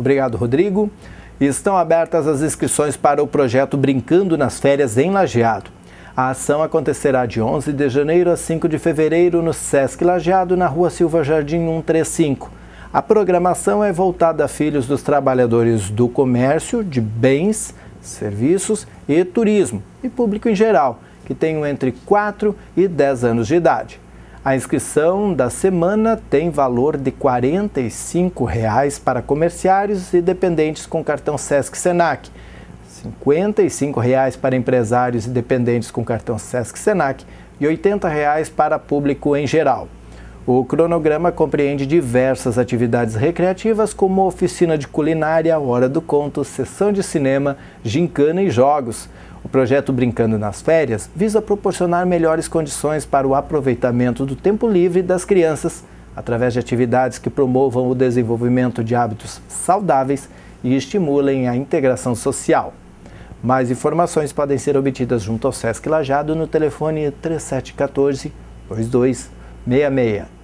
Obrigado, Rodrigo. Estão abertas as inscrições para o projeto Brincando nas Férias em Lajeado. A ação acontecerá de 11 de janeiro a 5 de fevereiro no Sesc Lajeado, na Rua Silva Jardim 135. A programação é voltada a filhos dos trabalhadores do comércio, de bens, serviços e turismo, e público em geral, que tenham entre 4 e 10 anos de idade. A inscrição da semana tem valor de R$ 45 para comerciários e dependentes com cartão Sesc Senac, R$ 55 para empresários e dependentes com cartão Sesc Senac e R$ 80 para público em geral. O cronograma compreende diversas atividades recreativas, como oficina de culinária, hora do conto, sessão de cinema, gincana e jogos. O projeto Brincando nas Férias visa proporcionar melhores condições para o aproveitamento do tempo livre das crianças, através de atividades que promovam o desenvolvimento de hábitos saudáveis e estimulem a integração social. Mais informações podem ser obtidas junto ao Sesc Lajeado no telefone 3714-2266.